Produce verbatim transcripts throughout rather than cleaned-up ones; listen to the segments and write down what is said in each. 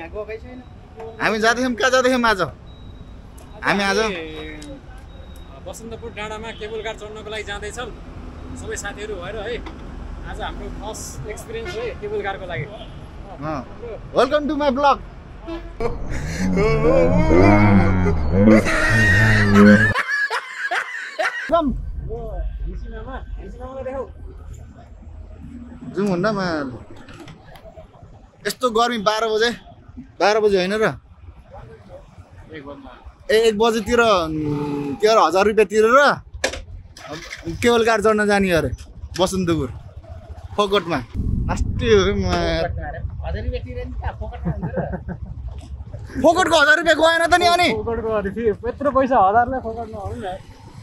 हामी जाँदैछौँ कहाँ जाँदैछौँ आज हामी आज बसन्तपुर डाँडामा केबल कार चढ्नको लागि जाँदैछौँ सबै साथीहरू भएर है आज हाम्रो फर्स्ट एक्सपिरियन्स हो केबल कारको लागि वेलकम टु माई ब्लग जाउँ भन्दामा यस्तो गर्मी बाह्र बजे बाह्र बजे होइन र ए एक बजेतिर के अरे हजार रुपियाँ तिरेर केबल कार चढ्न जाने अरे बसन्तपुर फोकटमा अस्ति फोकटको हजार रुपियाँ गएन त नि अनि यत्रो पैसा हजारलाई फोकटमा हो नि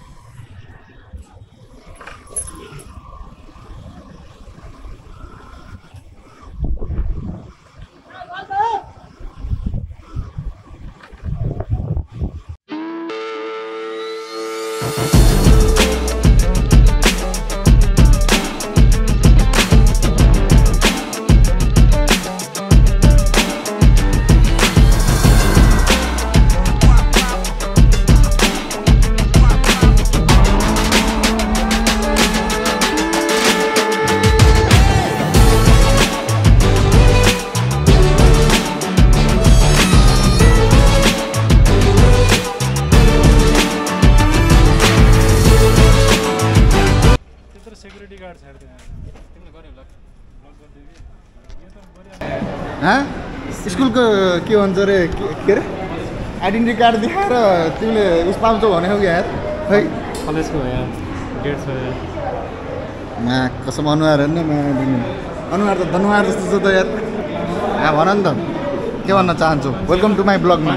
स्कुलको के भन्छ अरे के अरे आइडेन्टिटी कार्ड देखाएर तिमीले उस पाउँछौ भनेको कि यार खै कलेजको हो यार डेढ सौ यार मा कसम अनुहार हेर्नु मा अनुहार त धनुहार जस्तो छ त यार यहाँ भन नि त के भन्न चाहन्छु वेलकम टु माई ब्लगमा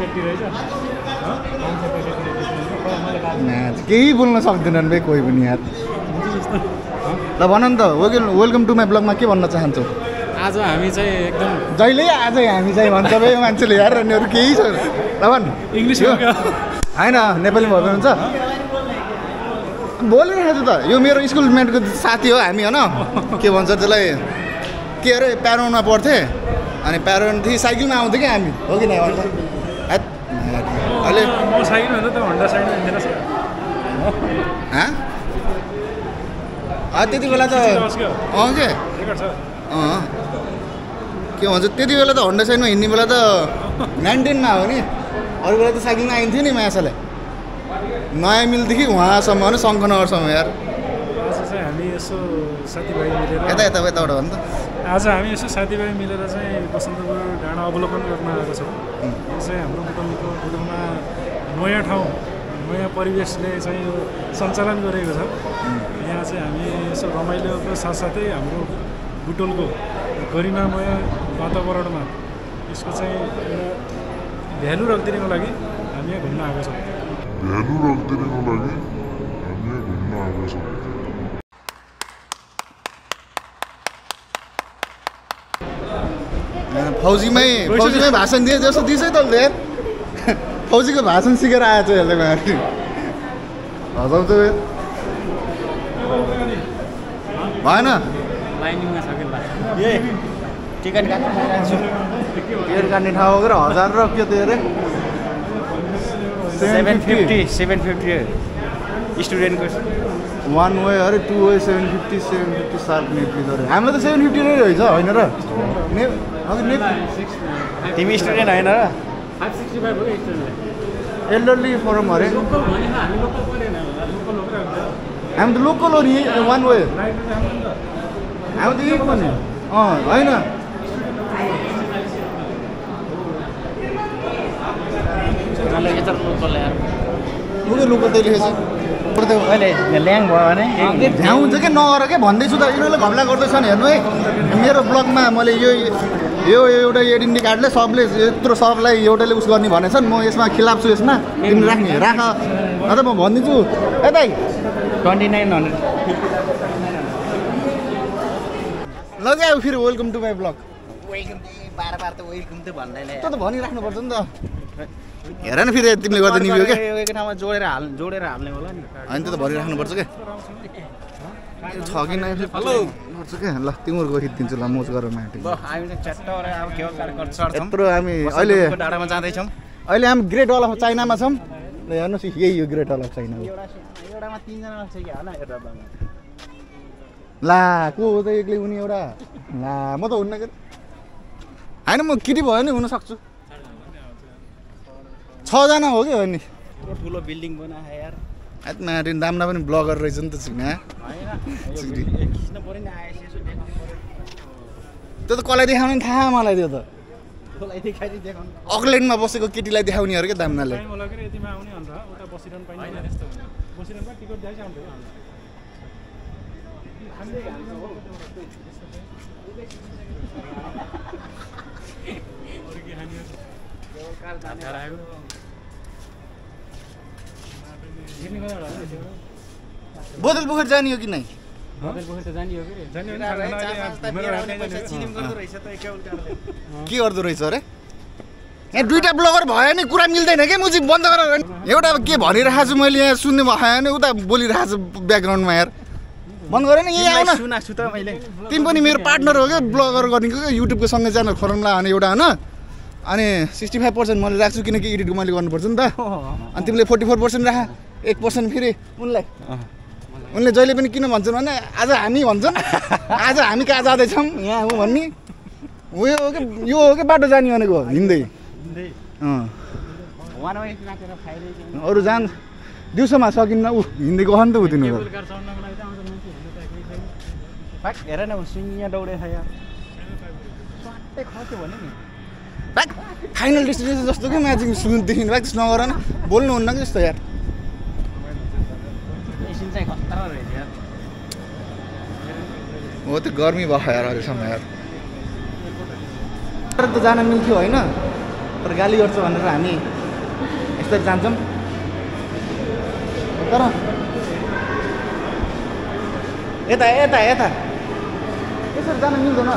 केही बोल्न सक्दैनन् भाइ कोही पनि यार ल भन नि त वेलकम टु माई ब्लगमा के भन्न चाहन्छौ आज हामी चाहिँ एकदम जहिले आज हामी चाहिँ भन्छ भाइ मान्छेले यार अरू केही छ ल भन इङ्ग्लिस होइन नेपाली भन्नुहुन्छ बोलिरहेको छु त यो मेरो स्कुल मेटको साथी हो हामी होइन के भन्छ त्यसलाई के अरे प्यारोनमा पढ्थेँ अनि प्यारोनदेखि साइकलमा आउँथ्यो क्या हामी हो कि अहिले त्यति बेला त अँ के अँ के भन्छ त्यति बेला त हन्डा साइडमा हिँड्ने बेला त नाइन्टिनमा हो नि अरू बेला त साइकलमा आइन्थ्यो नि मायासालाई नयाँ मिलदेखि उहाँसम्म हो नि शङ्खनगरसम्म यार आज चाहिँ हामी यसो साथीभाइ मिलेर यता यता यताबाट भन्छ आज हामी यसो साथीभाइ मिलेर चाहिँ बसन्तपुर डाँडा अवलोकन गर्न आएको छौँ यो चाहिँ हाम्रो बुटोलको बुटोलमा नयाँ ठाउँ नयाँ परिवेशले चाहिँ यो सञ्चालन गरेको छ यहाँ चाहिँ हामी यसो रमाइलोको साथसाथै हाम्रो बुटोलको गरिमामय वातावरणमा यसको चाहिँ एउटा भ्यालु राखिदिनको लागि हामी यहाँ घुम्न आएको छौँ भ्यालु राखिदिनको लागि हामी यहाँ घुम्न आएको छौँ फौजीमै फौजीमै भाषण दिए जस्तो दिन्छ है तैँले यार फौजीको भाषण सिकेर आएछ यसले माथि हजाउँछ भएन लाइनिङमा छ कि टिकट काट्नु टिकट काट्ने ठाउँ वगेर हजार र के त्यो अरे सेभेन फिफ्टी सेभेन फिफ्टी स्टुडेन्टको वान वे अरे two way seven fifty seven fifty sharp नेप्ली अरे हाम्रो त सेभेन फिफ्टी नै रहेछ होइन र तिमी स्टुडेन्ट होइन र फाइभ सिक्सटी फाइभ हो एल्डरली फरम अरे हामी त लोकल हो नि वान वे हामी त यही पनि अँ होइन लोकल त लेखेछ ल्याङ भयो भने झ्याउ हुन्छ क्या नगर क्या भन्दैछु त यिनीहरूले घम्ला गर्दैछन् हेर्नु है मेरो ब्लगमा मैले यो यो एउटा आइडेन्टिटी कार्डले सबले यत्रो सबलाई एउटाले उस गर्ने भनेछन् म यसमा खिलाफ छु यसमा तिमी राख्ने राख अन्त म भनिदिन्छु ए दाइ ट्वेन्टी नाइन हन्ड्रेड लगायो फेरि welcome to my blog welcome बार बार त वेलकम त भन्दैन त्यो त भनिराख्नुपर्छ नि त हेर न फेरि तिमीले गर्दा निभ्यो क्या एक ठाउँमा जोडेर हाल जोडेर हाल्ने होला नि होइन त्यो त भरिराख्नुपर्छ क्या छ कि नै हेलो गर्छ क्या ल तिम्रो गइदिन्छु ल मोज गरेर माटो ल हामी चाहिँ च्याट्ट गरेर अब केवल कार्यक्रम चढ्छौँ यत्रो हामी अहिले डाँडामा जाँदैछौँ अहिले हामी ग्रेट वाल अफ चाइनामा छौँ ल हेर्नुहोस् यही हो ग्रेट वाल अफ चाइना एउटा एउटामा तिनजना छ कि हाल एउटा ला को हो त एक्लै उनी एउटा ला म त हुन्न के होइन म केटी भयो नि हुन सक्छु छजना हो कि हो नि ठुलो बिल्डिङ बनाए यार आत्मा दामना पनि ब्लगर रहेछ नि त छिना खिच्न पर्यो नि आएछ यसो देखाउनु पर्यो त्यो त कसलाई देखाउने थाहा मलाई त्यो त कसलाई देखाइदिए देखाउनु अकल्यान्डमा बसेको केटीलाई देखाउने अरे क्या दामनाले टाइम होला के यतिमा आउने अन्त उता बसिरहनु पाइन्छ त्यस्तो बसिरहनु पाइ टिकट दिएछ अन्त बोतल पोखर जाने हो कि नै के गर्दो रहेछ अरे यहाँ दुईटा ब्लगर भयो नि कुरा मिल्दैन क्या मुजी बन्द गरेर एउटा के भनिरहेको छु मैले यहाँ सुन्ने भयो नि उता बोलिरहेको छु ब्याकग्राउन्डमा यार बन्द गरेन यहीँ आउन सुना छु त मैले तिमी पनि मेरो पार्टनर हो क्या ब्लगर गर्नेको क्या युट्युबको सँगै च्यानल खोल्नुलाई भने एउटा होइन अनि सिक्सटी फाइभ पर्सेन्ट मैले राख्छु किनकि एडिट मैले गर्नुपर्छ नि त अनि तिमीले फोर्टी फोर पर्सेन्ट राख एक पर्सेन्ट फेरि उनलाई उनले जहिले पनि किन भन्छन् भने आज हामी भन्छन् आज हामी कहाँ जाँदैछौँ यहाँ हो भन्ने उयो हो कि यो हो कि बाटो जाने भनेको हिँड्दै अरू जान दिउँसोमा सकिन्न ऊ हिँड्दै गयो नि त ऊ तिनीहरू हेर न सुइया दौडे छ यार स्वाटै खस्यो भने नि भाग फाइनल डेस्टिनेसन जस्तो कि म्याचिङ सुनदेखि भाग त्यस्तो नगर न बोल्नुहुन्न कि जस्तो यार एकछिन चाहिँ खतरा रहेछ यार हो त्यो गर्मी भयो यार अहिलेसम्म यार त जान मिल्थ्यो होइन तर गाली गर्छ भनेर हामी यस्तरी जान्छौँ तर यता यता यता यसरी जान मिल्दैन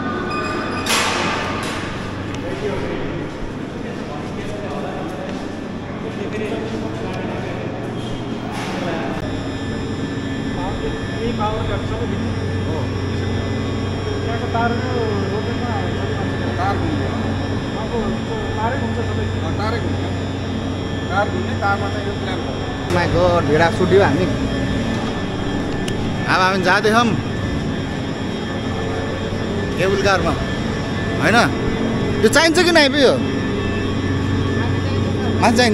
माई गड भिडा सुट्यो हामी अब हामी जाँदैछौँ केबुल कारमा होइन यो चाहिन्छ कि नै यो मान्छे चाहिन्छ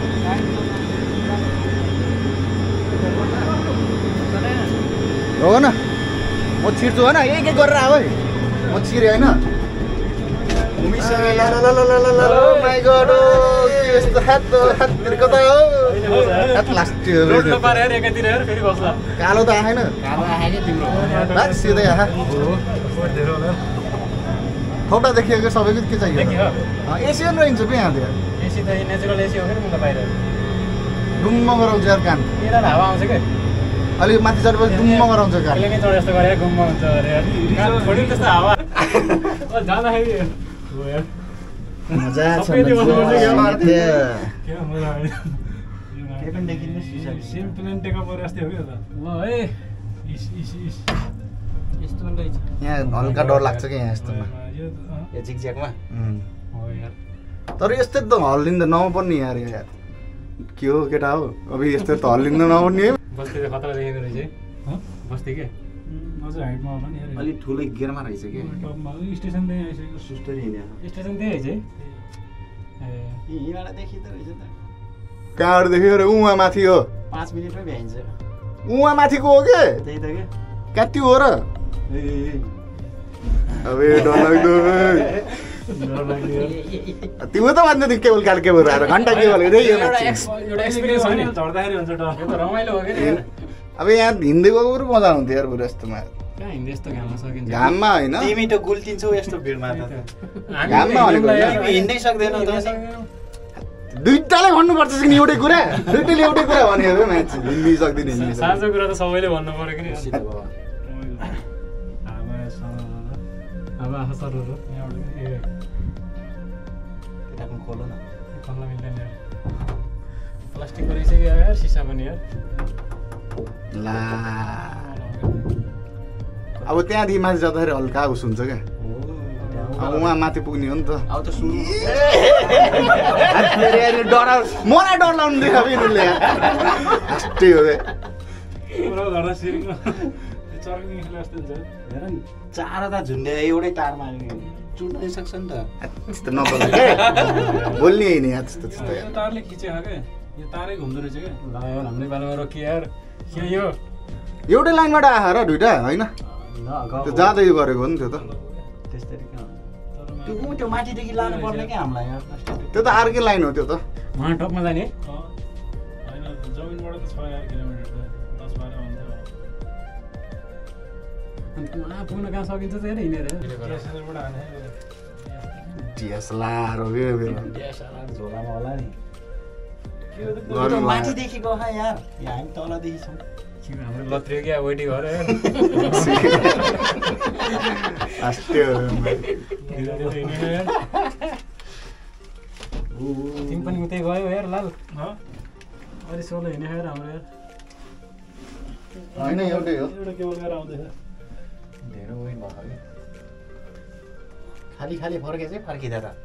हो न म छिर्छु होइन एक एक गरेर आऊ है म छिरेँ होइन माई गड यस्तो हात हाततिरको त हो कालो त आएन सिधै आहा फोटा देखियो कि सबैको के चाहियो एसी पनि रहन्छ कि यहाँ त्यो एसी त नेचुरल एसी हो कि म त बाहिर डुम्म गराउँछ यार कान यता हावा आउँछ के अलिक माथि चढेपछि डुम्म गराउँछ कान अहिले नै चढे जस्तो गरेर गुम्म हुन्छ अरे कान छोडिन त्यस्तो हावा जाँदाखेरि हो यार मजा छ के मजा के पनि देखिन्न सिम्पल एन्ड टेक अप गरे जस्तै हो कि त ल है इस इस इस यस्तो पनि रहेछ यहाँ हल्का डर लाग्छ कि यहाँ यस्तोमा यो यो झिकझ्याकमा हो यार तर यस्तै त हल्लिँदा नपर्ने यार यार के हो केटा हो अब यस्तो त हल्लिँदा नपर्ने बस्ती त खतरा देखेको रहेछ है बस्ती के अझै हाइटमा होला नि यार अलिक ठुलै गेयरमा रहेछ कि टपमा स्टेसन त्यही आइसकेको सुस्टर हिँड्यो स्टेसन त्यही रहेछ है ए यहीँबाट देखिँदो रहेछ त कहाँबाट देख्यो अरे उहाँ माथि हो पाँच मिनटमै भ्याइन्छ उहाँ माथिको हो के त्यही त के कति हो र अब डरलाग्दो तिम्रो त भन्दै थियो केबल काल केबल आएर घन्टा केबल एउटा एक्सपिरियन्स हो नि झर्दाखेरि हुन्छ डर यो त रमाइलो हो के अब यहाँ हिँड्दै गएको पनि मजा आउँथ्यो यार बरु यस्तोमा कहाँ हिँड्दै यस्तो घाममा सकिन्छ घाममा होइन तिमी त गुल्टिन्छौ यस्तो भिडमा त घाममा भनेको तिमी हिँड्नै सक्दैनौ त दुइटालाई भन्नुपर्छ कि नि एउटै कुरा दुइटैले एउटै कुरा भन्यो अब म्याच हिँड्नै सक्दैन हिँड्नै साँझो कुरा त सबैले भन्नु पर्यो कि नि अब आफा सरहरू यहाँबाट केटाको खोलो न खोल्न मिल्दैन यार प्लास्टिकको रहेछ कि यार सिसा पनि यार ला अब त्यहाँदेखि माथि जाँदाखेरि हल्का उस हुन्छ क्या अब उहाँ माथि पुग्ने हो नि त अब त सुरु डरा मलाई डर लाउनु दियो अब यिनीहरूले यस्तै हो पुरा घरमा सिरिङ चर्किङ खेले जस्तो हुन्छ हेर नि चारवटा झुन्डे एउटै तारमा चुट्न सक्छ नि त त्यस्तो नबोल्नु क्या बोल्ने होइन यहाँ त्यस्तो त्यस्तो यो तारले खिचेको क्या यो तारै घुम्दो रहेछ क्या ल यार हाम्रै बालामा रोकियो यार के यो एउटै लाइनबाट आएर र दुइटा होइन त्यो जाँदै गरेको हो नि त्यो त त्यस्तै किन त्यो ऊ त्यो माथिदेखि लानु पर्ने क्या हामीलाई यहाँ त्यो त अर्कै लाइन हो त्यो त वहाँ टपमा जाने होइन जमिनबाट त छ यार किलोमिटर त दस बाह्र हुन्थ्यो अनि वहाँ पुग्न कहाँ सकिन्छ त यार हिँडेर डिएसएलआरबाट हाने डिएसएलआर हो यो मेरो झोलामा होला नि गर्मी त्यो भयो। माथिदेखि गयो यार यहाँ हामी तलदेखि छौँ हाम्रो लत्रियो क्या वेटिङ गर यार आस्ते हो हिँडेर यार तिमी पनि उतै गयो यार लाल अलि सोलो हिँडेको यार हाम्रो यार होइन एउटै हो एउटा केबल गरेर आउँदैछ धेरै वेट भएको कि खाली खाली फर्के चाहिँ फर्किँदा त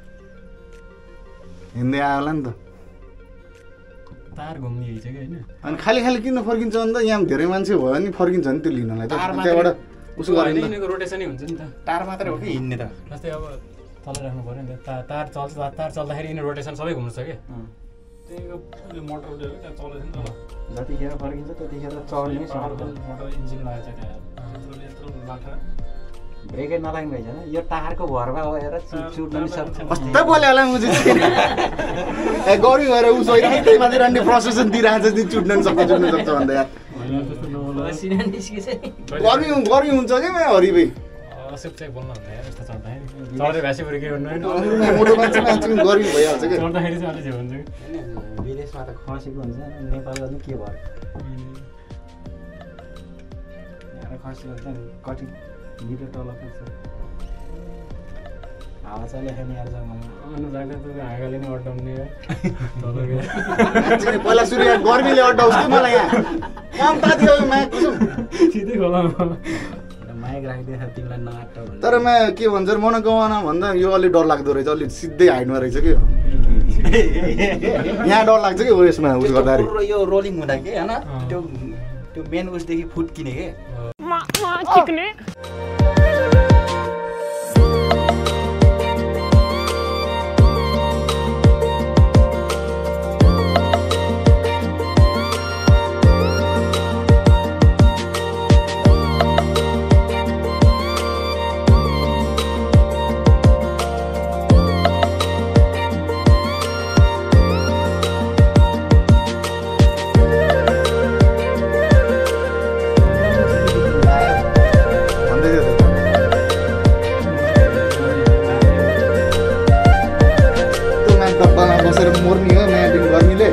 हिँड्दै आयो होला नि त तार घुम्ने हिँड्छ कि होइन अनि खाली खाली किन फर्किन्छ भने त यहाँ धेरै मान्छे भयो नि फर्किन्छ नि त्यो लिनलाई त त्यहाँबाट उसो गरेर नि त यिनीहरूको रोटेसनै हुन्छ नि त तार मात्रै हो कि हिँड्ने त जस्तै अब तल राख्नु पऱ्यो नि त तार तार चल्छ तार चल्दाखेरि यिनीहरू रोटेसन सबै घुम्नु छ क्या त्यहीको त्यो मोटर उठ्यो त्यहाँ चलेछ नि त जतिखेर फर्किन्छ त्यतिखेर चढ्ने मोटर मोटर इन्जिन लागेको छ त्यहाँ यत्रो यत्रो लाठा ब्रेकै नलाग्ने रहेछ यो टारको भरमा गएर चुट्न नि सक्छ कस्तो बोल्यो होला मुझे ए गरी गएर उस होइन त्यही माथि रन्डी प्रोसेसन दिइरहेको छ चुट्न नि सक्छ चुट्न सक्छ भन्दा यार गर्मी गर्मी हुन्छ कि मैं हरि भाइ असेप चाहिँ बोल्नु भन्दा यार यस्तो चढ्दाखेरि चढ्दै भ्यासी पऱ्यो के भन्नु होइन मोटो मान्छे मान्छे गर्मी भइहाल्छ क्या चढ्दाखेरि चाहिँ अलिक झ्याउ हुन्छ कि विदेशमा त खसेको हुन्छ नेपालमा पनि के भयो यहाँ खसेको हुन्छ नि कति मिटर तल पुग्छ हावा चलेको नि यार जङ्गलमा अनुरागले त हाँगाले नै अड्डाउने यार मान्छे पहिला सुरु यहाँ गर्मीले अड्डाउँछ कि मलाई यहाँ काम तात्यो माया कसम सिधै खोलामा माइक राखिदिएछ तिमीलाई नआट्ट भनेर तर म के भन्छ मन गाउन भन्दा यो अलिक डर लाग्दो रहेछ अलिक सिधै हाइटमा रहेछ कि यहाँ डर लाग्छ कि उयसमा उस गर्दाखेरि त्यस्तो यो रोलिङ हुँदा के होइन त्यो त्यो मेन उसदेखि फुट्किने के मोर्नी हो नयाँ दिन गर्मीले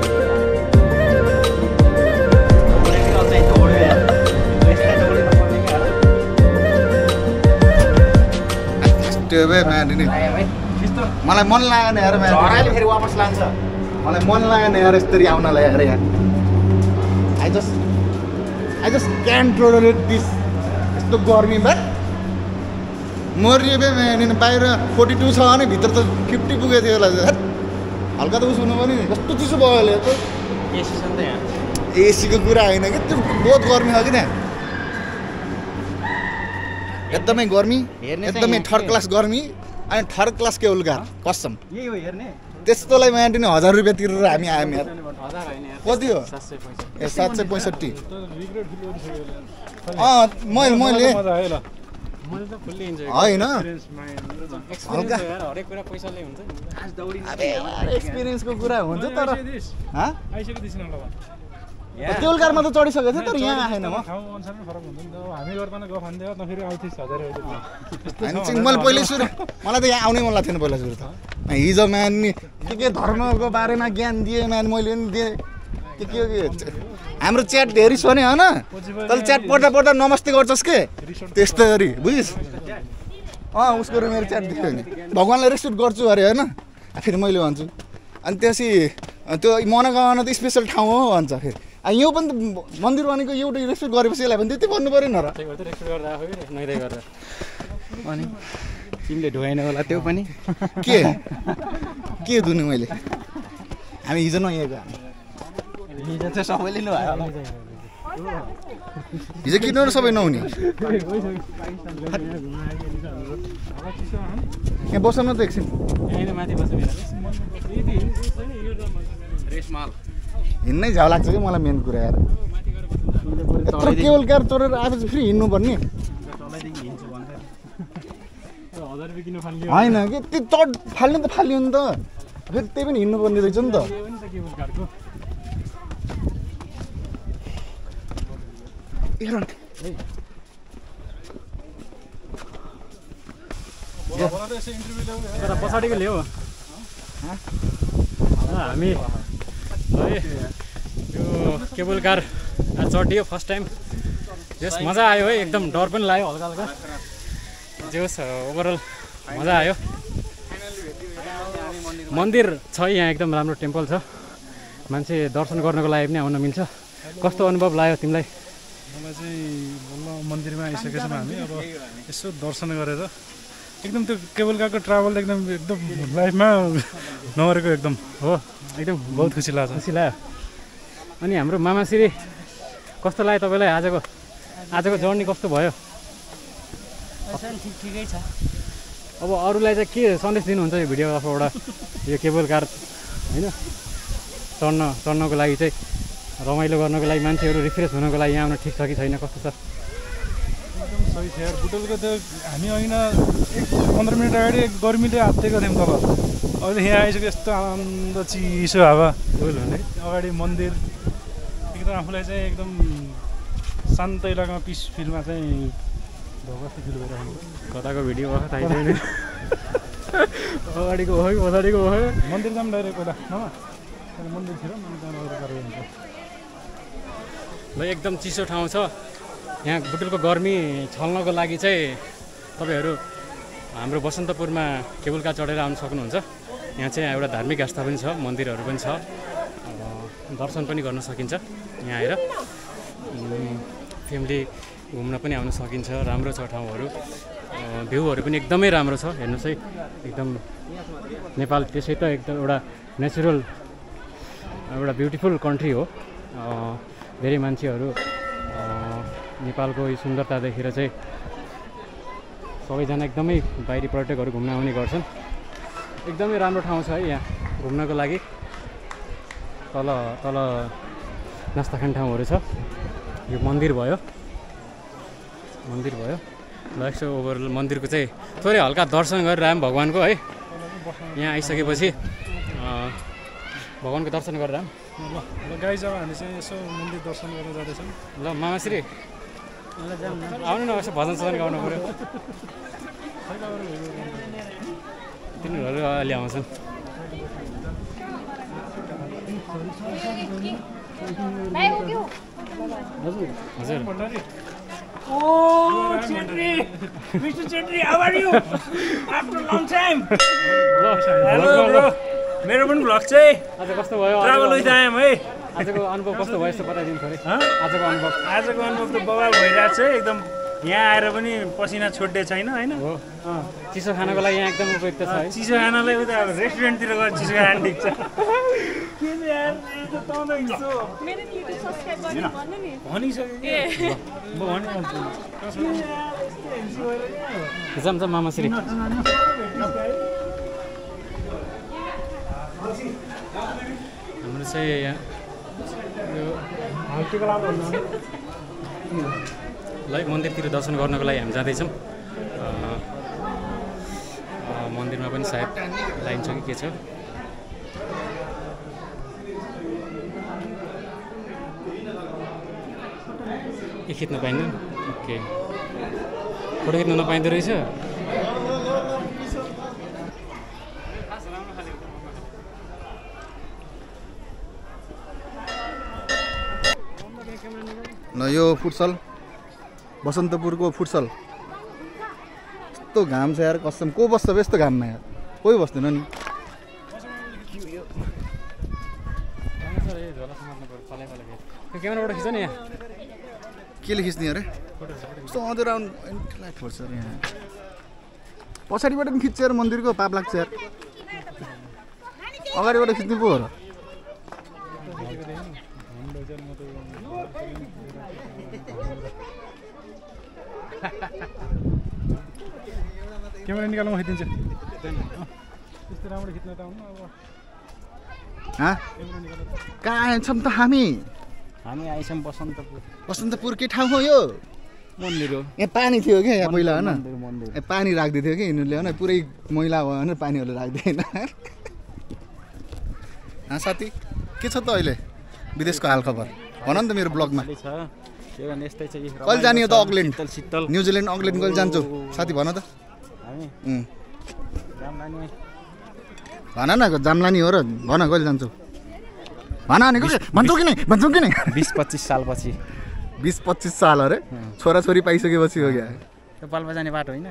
मलाई मन लागेन यार फेरि वापस लान्छ मलाई मन लागेन यार यसरी आउनलाई यार यहाँ I just I just can tolerate this यस्तो गर्मी बट मरियो बे म्यान बाहिर फोर्टी टू छ भने भित्र त फिफ्टी पुगेको थियो होला हल्का त उस हुनु पनि कस्तो चिसो भयो अहिले त एसी छ नि त यहाँ एसीको कुरा होइन कि त्यो बहुत गर्मी छ कि त्यहाँ एकदमै गर्मी एकदमै थर्ड क्लास गर्मी अनि थर्ड क्लास के उल्का कसम यही हो हेर्ने त्यस्तोलाई माया नि हजार रुपियाँ तिरेर हामी आयौँ यार हजार होइन यार कति हो सात सय पैसा ए सात सय पैँसठी रिग्रेट फिल गरिसक्यो अँ मैले मैले मजा आयो ल मैले त फुल्ली इन्जोय होइन एक्सपिरियन्स माइन्ड एक्सपिरियन्स हो यार हरेक कुरा पैसाले हुन्छ नि आज दौडी एक्सपिरियन्सको कुरा हुन्छ तर हाँ आइसक्यो दिस न ल देउलघरमा त चढिसकेको थियो तर यहाँ आएन म ठाउँ अनुसारमै फरक हुन्छ नि त अब हामी गर्दा गफ हान्थ्यो न फेरि आउँथेँ हजार होइन चाहिँ मैले पहिल्यै सुरु मलाई त यहाँ आउनै मन लाग्थेन पहिला सुरु त हिजो म्यान नि के के धर्मको बारेमा ज्ञान दिएँ म्यान मैले पनि दिएँ के के के हाम्रो च्याट हेरिस् भने होइन तैँले च्याट पढ्दा पढ्दा नमस्ते गर्छस् के त्यस्तै गरी बुझिस् अँ उसको मेरो च्याट देख्यो भने भगवान्लाई रेस्पेक्ट गर्छु अरे होइन फेरि मैले भन्छु अनि त्यसपछि त्यो मनोकामना त स्पेसल ठाउँ हो भन्छ फेरि यो पनि त मन्दिर भनेको एउटा रेस्पेक्ट गरेपछि यसलाई पनि त्यति भन्नु पऱ्यो न र अनि तिमीले धोएन होला त्यो पनि के के धुनु मैले हामी हिजो नआएको हिजो चाहिँ सबैले नुहायो होला हिजो किन र सबै नहुने यहाँ बस्नु त एकछिन हिँड्नै झ्याउ लाग्छ कि मलाई मेन कुरा यार यत्रो केवल कार चढेर आएपछि फेरि हिँड्नुपर्ने होइन कि त्यो चढ फाल्ने त फाल्यो नि त फेरि त्यही पनि हिँड्नुपर्ने रहेछ नि त पछाडिको ल्याऊ हामी है यो केबल कार चढियो फर्स्ट टाइम जस मजा आयो है एकदम डर पनि लाग्यो हल्का हल्का जे होस् ओभरअल मजा आयो मन्दिर छ यहाँ एकदम राम्रो टेम्पल छ मान्छे दर्शन गर्नको लागि पनि आउन मिल्छ कस्तो अनुभव लाग्यो तिमीलाई मलाई चाहिँ बल्ल मन्दिरमा आइसकेको छौँ हामी अब यसो दर्शन गरेर एकदम त्यो केबल कारको ट्राभल एकदम एकदम लाइफमा नगरेको एकदम हो एकदम बहुत खुसी लाग्छ खुसी लाग्यो अनि हाम्रो मामाश्री कस्तो लाग्यो तपाईँलाई आजको आजको जर्नी कस्तो भयो ठिकै छ अब अरूलाई चाहिँ के सन्देश दिनुहुन्छ यो भिडियो तर्फबाट यो केबल कार होइन चढ्न चढ्नको लागि चाहिँ रमाइलो गर्नको लागि मान्छेहरू रिफ्रेस हुनको लागि यहाँ आउन ठिक छ कि छैन कस्तो छ एकदम सही छ यार बुटोलको त्यो हामी ऐन एक पन्ध्र मिनट अगाडि गर्मीले हात्तेको थियौँ तल अहिले यहाँ आइसक्यो यस्तो आनन्द चिसो हावा भने अगाडि मन्दिर एकदम आफूलाई चाहिँ एकदम शान्त इलाकामा पिस फिलमा चाहिँ ढोकस्ती फिल भइरहेको कताको भिडियो भयो थाहै छैन अगाडिको हो कि पछाडिको हो मन्दिर जाऊँ डाइरेक्ट पहिला नमा मन्दिर थियो हुन्छ ल एकदम चिसो ठाउँ छ यहाँ बुटुलको गर्मी छल्नको लागि चाहिँ तपाईँहरू हाम्रो बसन्तपुरमा केबल कार चढेर आउनु सक्नुहुन्छ यहाँ चाहिँ एउटा धार्मिक आस्था पनि छ मन्दिरहरू पनि छ दर्शन पनि गर्न सकिन्छ यहाँ आएर फ्यामिली घुम्न पनि आउन सकिन्छ राम्रो छ ठाउँहरू भ्यूहरू पनि एकदमै राम्रो छ हेर्नुहोस् है एकदम नेपाल त्यसै त एकदम एउटा नेचुरल एउटा ब्युटिफुल कन्ट्री हो धेरै मान्छेहरू नेपालको यो सुन्दरता देखेर चाहिँ सबैजना एकदमै बाहिरी पर्यटकहरू घुम्न आउने गर्छन् एकदमै राम्रो ठाउँ छ है यहाँ घुम्नको लागि तल तल नास्ता खाने ठाउँहरू छ यो मन्दिर भयो मन्दिर भयो ल यसो ओभरअल मन्दिरको चाहिँ थोरै हल्का दर्शन गरेर आयौँ भगवान्को है यहाँ आइसकेपछि भगवान्को दर्शन गरेर आऊँ ल ल गाई जब हामी चाहिँ यसो मन्दिर दर्शन गरेर जाँदैछौँ ल मामाश्री आउनु न यसो भजन सजन गाउनु पऱ्यो तिनीहरू अहिले आउँछन् हजुर Oh, Chetri! Mister Chetri, how are you? After a long time! Hello, bro! मेरो पनि भ्लग चाहिँ आज कस्तो भयो ट्राभल विथ आएम है आजको अनुभव कस्तो भयो यस्तो बताइदिनु पऱ्यो आजको अनुभव आजको अनुभव त बवाल भइरहेको छ एकदम यहाँ आएर पनि पसिना छोड्ने छैन होइन हो चिसो खानको लागि यहाँ एकदम उपयुक्त छ है चिसो खानालाई उता अब रेस्टुरेन्टतिर गएर चिसो खाना ठिक छ के यार भनिसक्यो म भनिहाल्छु जाम जाम मामाश्री हाम्रो चाहिँ यहाँ ल मन्दिरतिर दर्शन गर्नको लागि हामी जाँदैछौँ मन्दिरमा पनि सायद लाइन छ कि के छ ए खिच्न पाइँदैन ओके फोटो खिच्न नपाइँदो रहेछ ल यो फुटसल बसन्तपुरको फुटसल यस्तो घाम छ यार कसम को बस्छ यस्तो घाममा यार कोही बस्दैन नि त्यो क्यामेराबाट खिच्छ नि यहाँ केले खिच्ने अरे कस्तो अँधेरो आउनु लाइट पर्छ अरे यहाँ पछाडिबाट पनि खिच्छ यार मन्दिरको पाप लाग्छ यार अगाडिबाट खिच्नु पो हो र क्यामेरा निकाल्नु खिचिदिन्छ त्यस्तो राम्रो खिच्न त आउनु अब हाँ कहाँ आएछौँ त हामी हामी आइछौँ बसन्तपुर बसन्तपुर के ठाउँ हो यो मन्दिर हो यहाँ पानी थियो क्या यहाँ पहिला होइन मन्दिर मन्दिर ए पानी राख्दै थियो कि यिनीहरूले होइन पुरै मैला भयो भने पानीहरू राख्दैन हाँ साथी के छ त अहिले विदेशको हालखबर भन नि त मेरो ब्लगमा छ के भने यस्तै छ कि कहिले जाने हो त Auckland Shital Shital New Zealand Auckland कहिले जान्छौ साथी भन त हामी उम्, जाम लाने भन न जाम्लानी हो र भन कहिले जान्छौ भन अनि भन्छौ कि नै भन्छौ कि नै बिस पच्चिस सालपछि बिस पच्चिस साल अरे छोराछोरी पाइसकेपछि हो क्या त्यो पाल्पा जाने बाटो होइन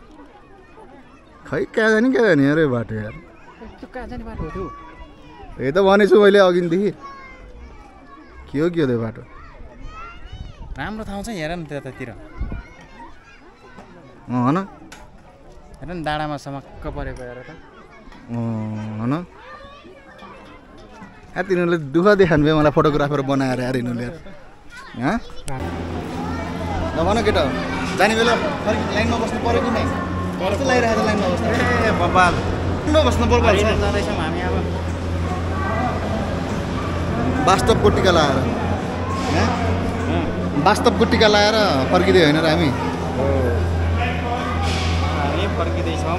खै कहाँ जाने कहाँ जाने अरे बाटो यार त्यो कहाँ जाने बाटो हो त्यो यही त भनेछु मैले अघिदेखि के हो के हो त्यो बाटो राम्रो ठाउँ छ हेर न त्यतातिर अँ हन हेर न डाँडामा समक्क परेको हेर त हन ए तिनीहरूले दुःख देखाउनु भयो मलाई फोटोग्राफर बनाएर यार यिनीहरूले हाँ ल भन केटा जाने बेला फर्की लाइनमा बस्नु पऱ्यो कि नै कस्तो लागिरहेको छ लाइनमा बस्नु ए बब्बाल लाइनमा बस्नु पर्छ जाँदैछौँ हामी अब वास्तवको टिका लगाएर हाँ? वास्तवको टिका लगाएर फर्किँदै होइन र हामी हामी फर्किँदैछौँ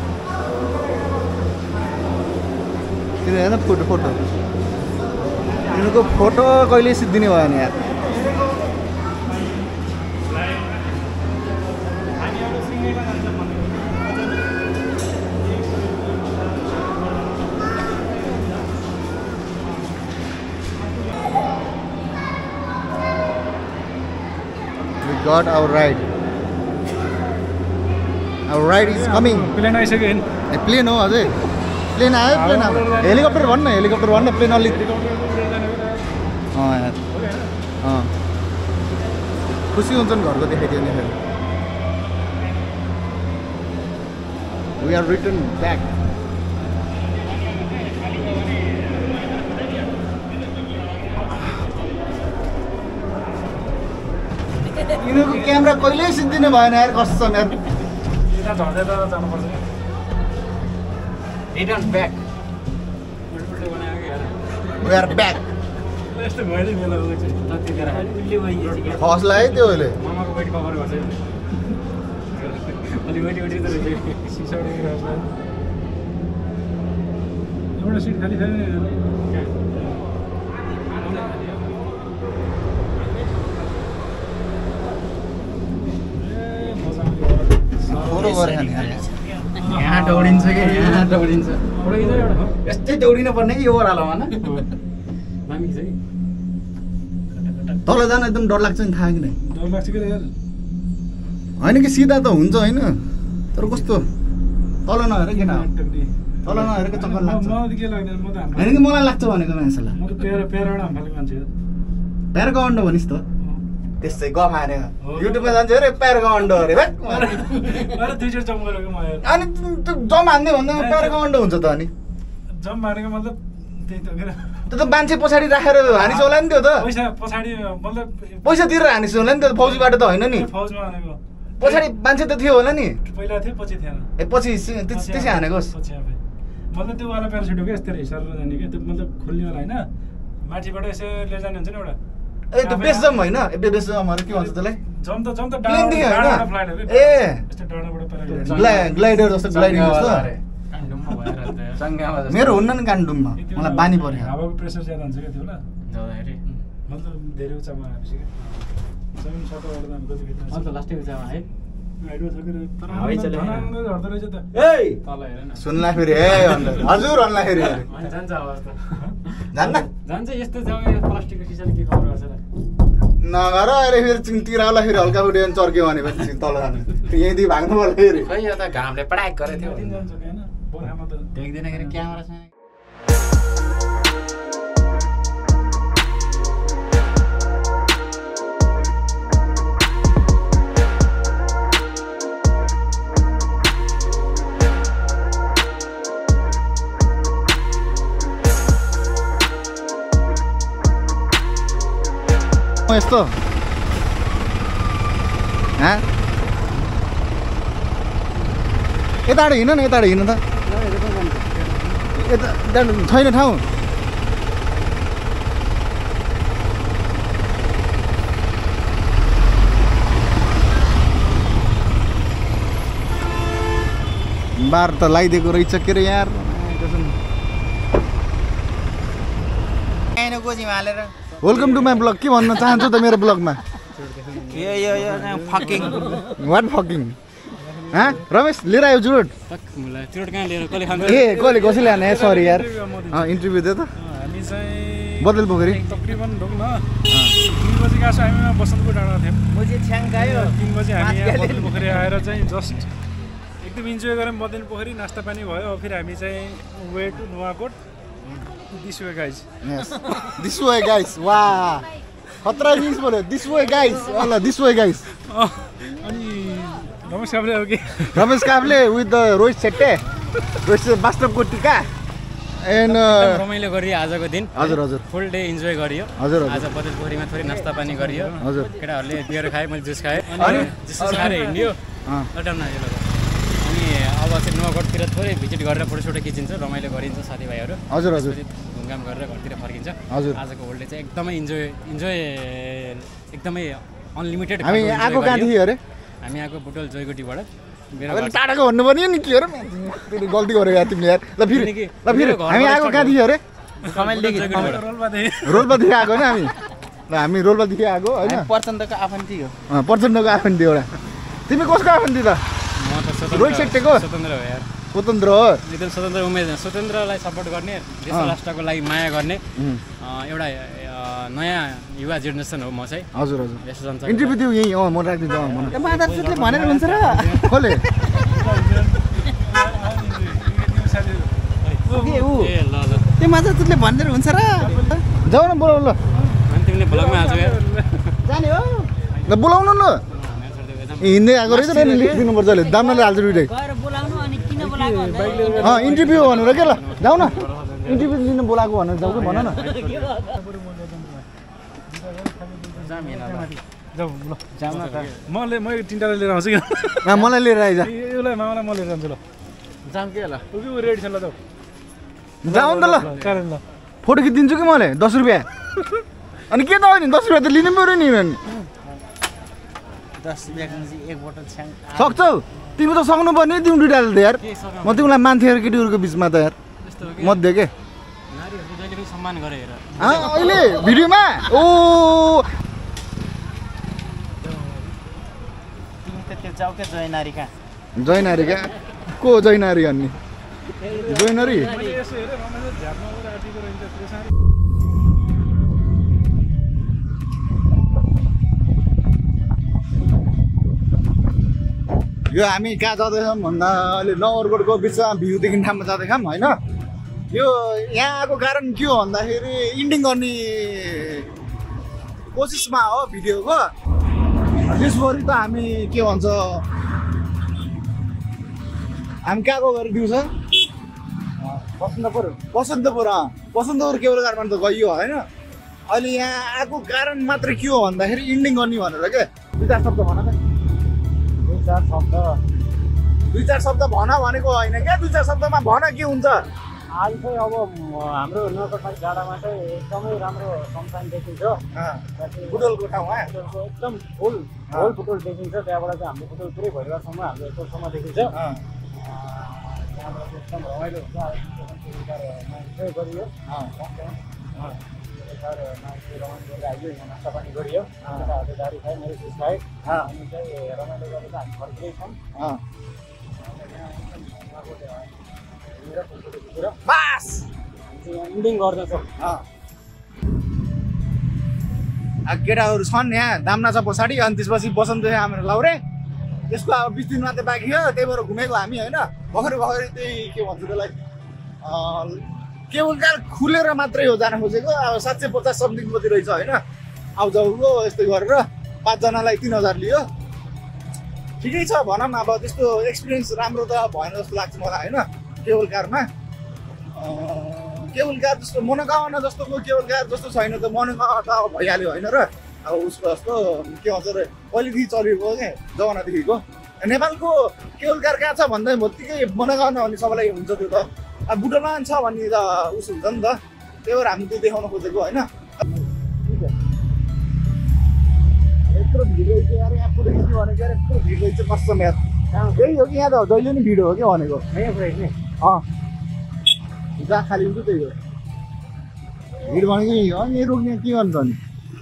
किन हेर्न फोटो फोटो यिनीहरूको फोटो कहिले सिद्धिने भएन यार We got our ride. Our ride is coming. Plane आइसक्यो होइन ए प्लेन हो अझै प्लेन आयो प्लेन आयो हेलिकप्टर भन्न हेलिकप्टर भन्न प्लेन अलिक अँ यार अँ खुसी हुन्छन् घरको देखाइदियो नि फेरि वी आर रिटर्न ब्याक यिनीहरूको क्यामेरा कहिल्यै सिद्धिने भएन यार कसम यार यता झर्दै त जानुपर्छ return back we are back यस्तो भयो नि मेला फसला है त्यो अहिले मामाको वेट कभर गर्छ अलि वेटी वेटी त सिसा एउटा सिट खाली छैन फोटो गरेर नि यहाँ दौडिन्छ कि यहाँ दौडिन्छ यस्तै दौडिन पर्ने कि यो ओह्रालोमा न तल जान एकदम डर लाग्छ नि थाहा कि नै डर लाग्छ कि यार होइन कि सिधा त हुन्छ होइन तर कस्तो तल नहेर किन तल नहेरेको चक्कर लाग्छ मलाई के लाग्दैन म त होइन कि मलाई लाग्छ भनेको मान्छेलाई म त प्यारा प्याराबाट हाम्फालेको मान्छे हो प्यारागाउन्डो भनिस् त त्यसै गफ हानेर युट्युबमा जान्छ अरे प्यारागाउन्डो अरे भाइ अरे दुईचोटि जम्प गरेको म यार अनि त्यो जम हान्ने भन्दा प्यारागाउन्डो हुन्छ त अनि जम्प हानेको मतलब त्यही त के त्यो त मान्छे पछाडि राखेर हानिस होला नि त्यो त पैसा पछाडि मतलब पैसा तिरेर हानिस होला नि त्यो फौजीबाट त होइन नि फौजमा हानेको पछाडि मान्छे त थियो होला नि पहिला थियो पछि थिएन ए पछि त्यसै हानेको पछि आफै मतलब त्यो वाला प्यारासुट हो क्या यस्तो हिसाबले जाने क्या त्यो मतलब खुल्नेवाला होइन माथिबाट यसो लिएर जाने हुन्छ नि एउटा ए त्यो बेसजम होइन ए बेसजमहरू के भन्छ त्यसलाई जम त जम त प्लेन दियो डाँडाबाट होइन फ्लाइट हो कि ए यस्तो डाँडाबाट प्याराग्लाइड ग्ला ग्लाइडर जस्तो ग्लाइडिङ जस्तो काण्डुममा भएर सङ्घामा जस्तो मेरो हुन्न नि काण्डुममा मलाई बानी पर्यो हावाको प्रेसर ज्यादा हुन्छ क्या त्यो होला जाँदाखेरि मतलब धेरै उचामा आएपछि क्या जमिन सतह ओर्दा हामी कति फिट्ने अन्त लास्टै उचामा है हाइटमा छ कि तर हावै चल्यो। झनाङ्गो झर्दो रहेछ त ए तल हेर न सुन्ला फेरि ए भन्दा हजुर भन्ला फेरि अरे अनि जान्छ आवाज त जान्न जान्छ यस्तो जग्गा प्लास्टिकको सिसाले के खबर गर्छ र नगर अरे फेरि तिराउला फेरि हल्का फुट्यो भने चर्क्यो भनेपछि तल जानु यहीँदेखि भाग्नु पर्यो फेरि खै यो त घामले पडाक गरेको थियो दिन जान्छ कि होइन बर्खामा त देख्दैनखेरि क्यामेरा छ यस्तो हाँ यताबाट हिँड न यताबाट हिँड्नु त यता छैन ठाउँ बार त लगाइदिएको रहेछ के अरे यार वेलकम टु माई ब्लग के भन्न चाहन्छु त मेरो ब्लगमा वाट फकिङ हाँ रमेश लिएर आयो चुरोट ए कसले कसैले आने सरी यार इन्टरभ्यू दियो त हामी चाहिँ बदल पोखरी तकरिबन ढोक न तीन बजेका हामीमा बसन्तपुर डाँडा थियौँ तीन बजे हामी यहाँ बदल पोखरी आएर चाहिँ जस्ट एकदम इन्जोय गऱ्यौँ बदल पोखरी नास्ता पानी भयो फेरि हामी चाहिँ way to Nuwakot this way guys this way guys वाह खतरा इङ्ग्लिस बोल्यो दिस वे गाइस ल दिस वे गाइस अनि रमेश काफ्ले हो कि रमेश काफ्ले विथ द रोहित सेट्टे रोहित वास्तवको टिका एन्ड रमाइलो गरियो आजको दिन हजुर हजुर फुल डे इन्जोय गरियो हजुर आज बदल पोखरीमा थोरै नास्ता पानी गरियो हजुर केटाहरूले बियर खाए मैले जुस खाएँ अनि जुस खाएर हिँड्यो लटाउन आयो अनि अब चाहिँ नुवाकोटतिर थोरै भिजिट गरेर फोटोसोटो खिचिन्छ रमाइलो गरिन्छ साथीभाइहरू हजुर हजुर घुमघाम गरेर घरतिर फर्किन्छ हजुर आजको होल डे चाहिँ एकदमै इन्जोय इन्जोय एकदमै अनलिमिटेड हामी आएको कहाँ थियो अरे हामी आएको बुटोल जयगुटीबाट मेरो टाढाको भन्नु पर्यो नि के अरे फेरि गल्ती गरेको यार तिमीले यार ल फेरि ल फेरि हामी आएको कहाँ थियो अरे रोल्पादेखि आएको होइन हामी ल हामी रोल्पादेखि आएको होइन प्रचण्डको आफन्ती हो प्रचण्डको आफन्ती एउटा तिमी कसको आफन्ती त म त रोहित शेट्टीको स्वतन्त्र हो यार स्वतन्त्र हो एकदम स्वतन्त्र उमेद स्वतन्त्रलाई सपोर्ट गर्ने देश राष्ट्रको लागि माया गर्ने एउटा नयाँ युवा जेनेरेसन हो म चाहिँ हजुर हजुर यस्तो जान्छ इन्टरभ्यू दिउ यहीँ अँ म राखिदिन्छु अँ मन माधवले भनेर हुन्छ र कसले ए ल ल त्यो माधवले भनेर हुन्छ र जाऊ न बोलाउ ल अनि तिमीले ब्लगमा आज यार जाने हो ल बोलाउनु न हिँड्दै आएको रहेछ नि लेखिदिनुपर्छ अहिले दामनाले हाल्छ दुइटै अँ इन्टरभ्यू भनेर के ल जाऊ न इन्टरभ्यू लिनु बोलाएको भनेर जाऊ कि भन न जाउँ ल जाउँ न म म तिनवटा लिएर आउँछु कि मलाई लिएर आइज यसलाई मामालाई म लिएर जान्छु ल जाम के ल ऊ रेडी छ ल जाऊ जाऊ नि त ल कारण ल फोटो खिचिदिन्छु कि मैले दस रुपियाँ अनि के त हो नि दस रुपियाँ त लिनु पऱ्यो नि दस रुपियाँको एक बोतल छ्याङ सक्छौ तिमी त सक्नु पर्ने तिमी दुइटा त यार म तिमीलाई मान्छेहरू केटीहरूको बिचमा त यार मध्ये के नारीहरूको जहिले पनि सम्मान गरे हेर अहिले भिडियोमा ओ तिमी त त्यो जाऊ के जय नारी कहाँ जयनारी क्या को जयनारी अन्नी जयनारी यसो हेरेँ रमाइलो झ्यापमा गएर आँटीको रहन्छ त्यसमा यो हामी कहाँ जाँदैछौँ भन्दा अहिले नगरकोटको बिचमा भ्यूदेखि ठाउँमा जाँदैछौँ होइन यो यहाँ आएको कारण के हो भन्दाखेरि इन्डिङ गर्ने कोसिसमा हो भिडियोको त्यसपछि त हामी के भन्छ हामी कहाँको गरेर दिउँछ बसन्तपुर बसन्तपुर अँ बसन्तपुर केवल गाडमा त गइयो होइन अहिले यहाँ आएको कारण मात्र के हो भन्दाखेरि इन्डिङ गर्ने भनेर के दुई चार शब्द भन त दुई चार शब्द दुई चार शब्द भन भनेको होइन क्या दुई चार शब्दमा भन के हुन्छ आज चाहिँ अब हाम्रो नगरपालिका डाँडामा चाहिँ एकदमै राम्रो सनसाइन देखिन्छ बुटोलको ठाउँमा एकदम फुल होल फुटोल देखिन्छ त्यहाँबाट चाहिँ हाम्रो फुटोल पुरै भइरहेसम्म हाम्रो यस्तोसम्म देखिन्छ त्यहाँबाट एकदम रमाइलो हुन्छ इन्जोय गरियो मान्छे रमाइलो गरेर आइयो यहाँ नास्ता पानी गरियो केटाहरूले दारू खायो मेरो जुस खाएँ अनि चाहिँ रमाइलो गरेर हामी फर्किँदैछौँ बास इन्डिङ गर्दछौँ केटाहरू छन् यहाँ दामना छ पछाडि अनि त्यसपछि बसन्त हाम्रो लाउरे त्यसको अब बिस दिन मात्रै बाँकी थियो त्यही भएर घुमेको हामी होइन भर्खरै भर्खरै त्यही के भन्छ त्यसलाई केवल कार खुलेर मात्रै हो जान खोजेको अब सात सय पचास समथिङ कति रहेछ होइन आउजाउको यस्तै गरेर पाँचजनालाई तिन हजार लियो ठिकै छ भनौँ अब त्यस्तो एक्सपिरियन्स राम्रो त भएन जस्तो लाग्छ मलाई होइन केबल कारमा केबल कार जस्तो मनोकामना जस्तोको केबल कार जस्तो छैन त मनोकामना त अब भइहाल्यो होइन र अब उसको जस्तो के भन्छ अरे पहिलेदेखि चलेको क्या जमानादेखिको नेपालको केवल कार कहाँ छ भन्दा भत्तिकै बनाएको भने सबैलाई हुन्छ त्यो त अब बुटोलमा छ भन्ने त उस हुन्छ नि त त्यही भएर हामी त्यो देखाउन खोजेको होइन यत्रो भिड रहेछ यार यहाँ पुरै के भनेको यार यत्रो भिड रहेछ कसम यार यही हो कि यहाँ त जहिले नि भिड हो कि भनेको अँ जहाँ खाली हुन्छ त्यही हो भिड भनेको यही हो यहीँ रोक्ने के गर्नु त नि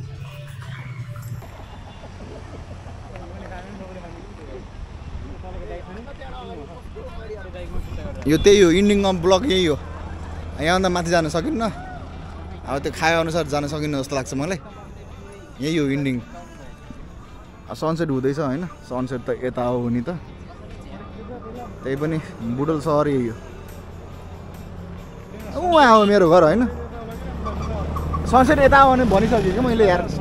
यो त्यही हो इन्डिङ अफ ब्लक यही हो यहाँभन्दा माथि जान सकिन्न अब त्यो खाए अनुसार जान सकिन्न जस्तो लाग्छ मलाई यही हो इन्डिङ सनसेट हुँदैछ होइन सनसेट त यता हो नि त त्यही पनि बुटोल सहर यही हो उहाँ हो मेरो घर होइन सनसेट यता हो भने भनिसकेँ कि मैले यार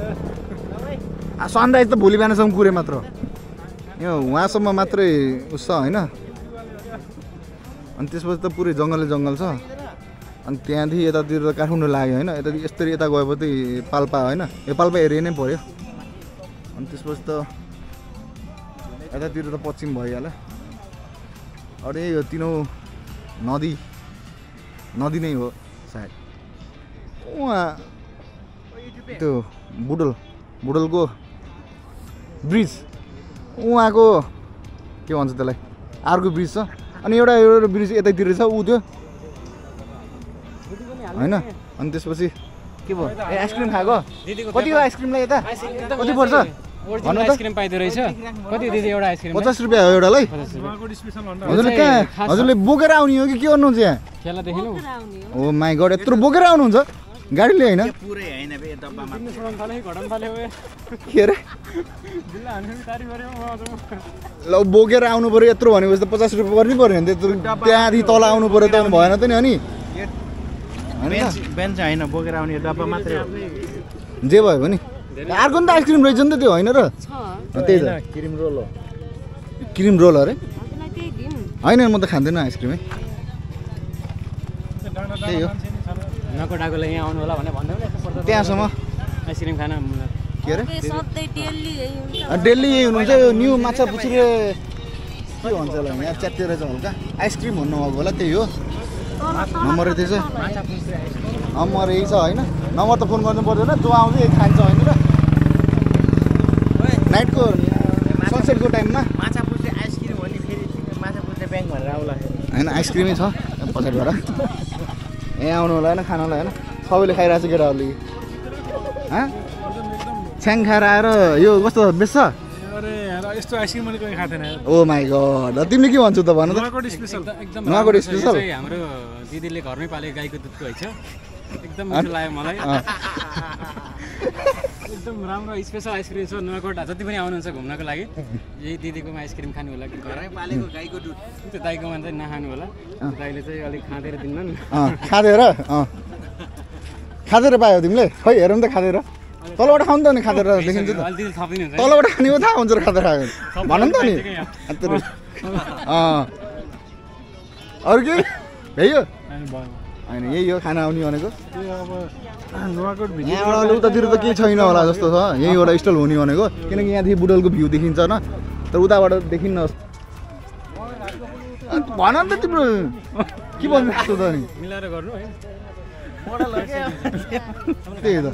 सनराइज त भोलि बिहानसम्म कुरे मात्र यो उहाँसम्म मात्रै उस छ होइन अनि त्यसपछि त पुरै जङ्गलै जङ्गल छ अनि त्यहाँदेखि यतातिर त काठमाडौँ लाग्यो होइन यता यस्तरी यता गएपछि पाल्पा होइन यो पाल्पा एरिया नै पऱ्यो अनि त्यसपछि त यतातिर त पश्चिम भइहाल्यो अरे यो तिनौँ नदी नदी नै हो सायद उहाँ त्यो बुटोल बुटोलको ब्रिज उहाँको के भन्छ त्यसलाई अर्को ब्रिज छ अनि एउटा एउटा ब्रिज यतैतिर छ ऊ त्यो होइन अनि त्यसपछि के भयो ए आइसक्रिम खाएको कति हो आइसक्रिमलाई यता कति पर्छ आइसक्रिम पाइदो रहेछ कति दिदी एउटा आइसक्रिम पचास रुपियाँ हो एउटालाई हजुरले कहाँ हजुरले बोकेर आउने हो कि के गर्नुहुन्छ यहाँ खेला देख्नु ओ माई गड यत्रो बोकेर आउनुहुन्छ गाडीले होइन के अरे ल बोकेर आउनु पऱ्यो यत्रो भनेपछि त पचास रुपियाँ पर्नै पऱ्यो नि त्यत्रो त्यहाँदेखि तल आउनु पऱ्यो त भएन त नि अनि बेन्च होइन बोकेर आउने डब्बा मात्रै हो जे भयो भने अर्को नि त आइसक्रिम रहेछ नि त त्यो होइन र त्यही त क्रिम रोल हो क्रिम रोल अरे होइन म त खाँदैन आइसक्रिम है त्यही हो नकोटाकोले यहाँ आउनु होला भनेर भन्दै त्यहाँसम्म आइसक्रिम खान के अरे डेली यही हुनुहुन्छ यो न्यू माछा पुछ्रे के भन्छ होला यहाँ च्यातेर छ हल्का आइसक्रिम भन्नु भएको होला त्यही हो नम्बर यति छ नम्बर यही छ होइन नम्बर त फोन गर्नु पर्दैन जो आउँछ यही खान्छ होइन र नाइटको सनसेटको टाइममा माछा पुछ्रे आइसक्रिम हो नि फेरि माछा पुछ्रे ब्याङ्क भनेर आउला होइन आइसक्रिमै छ पछाडिबाट यहाँ आउनु होला होइन खानु होला होइन सबैले खाइरहेको छ केटाहरूले छ्याङ खाएर आएर यो कस्तो बेच्छ यस्तो आइसक्रिम मैले कहीँ खाएको थिएन ओ माई गड तिमीले के भन्छौ त भन त नुवाकोट स्पेसल एकदम नुवाकोट स्पेसल हाम्रो दिदीले घरमै पालेको गाईको दुधको हैछ एकदम मिठो लाग्यो मलाई एकदम राम्रो स्पेसल आइसक्रिम छ नुवाकोट जति पनि आउनुहुन्छ घुम्नको लागि यही दिदीकोमा आइसक्रिम खानु होला घरमै पालेको गाईको दुध त्यो दाइकोमा चाहिँ नखानु होला दाइले चाहिँ अलिक खाँदेर दिन्न नि खाँदेर खाँदेर पायो तिमीले खै हेरौँ त खाँदेर तलबाट खाउँ त नि खाँदेर देखिन्छ त तलबाट खाने हो थाहा हुन्छ र खाँदेर खायो भन नि त नि अरू के भ्याइयो होइन यही हो खाना आउने भनेको यहाँबाट अलिक उतातिर त केही छैन होला जस्तो छ यही एउटा स्टल हुने भनेको किनकि यहाँदेखि बुटोलको भ्यू देखिन्छ न तर उताबाट देखिन्न भन नि त तिम्रो के भन्नु जस्तो त नि मिलाएर गर्नु है त्यही त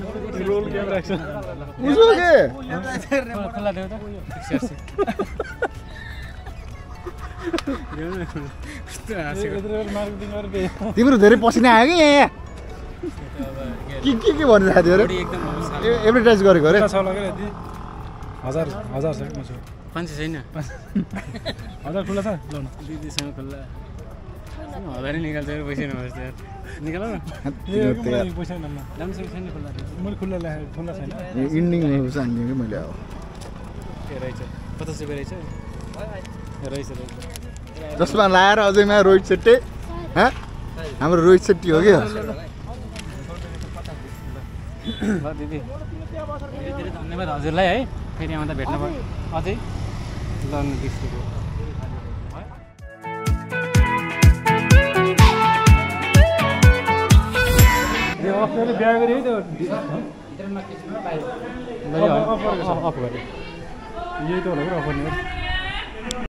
उसो के खुल्ला देऊ त तिम्रो धेरै पसिना आयो कि यहाँ के के के भनिरहेको थियो अरे एडभर्टाइज गरेको अरे हजार हजार छ पाँच सय छैन हजार खुल्ला छ दिदीसँग खुल्ला हजारै निकाल्छ पैसा नभएछ यार निकाल न पैसा राम्रो छैन खुल्ला मैले खुल्ला ल्याएको खुल्ला छैन इन्डिङ चाहिने कि मैले अब के रहेछ पचास रुपियाँ रहेछ रहेछ रहेछ जसमा लाएर अझैमा रोहित सेट्टी हाम्रो रोहित सेट्टी हो कि ल दिदी धेरै धेरै धन्यवाद हजुरलाई है फेरि आउँदा भेट्न भयो अझै ल बिस रुपियाँ बिहा गरे है त्यो अफ गरेँ यही त होला अफर नि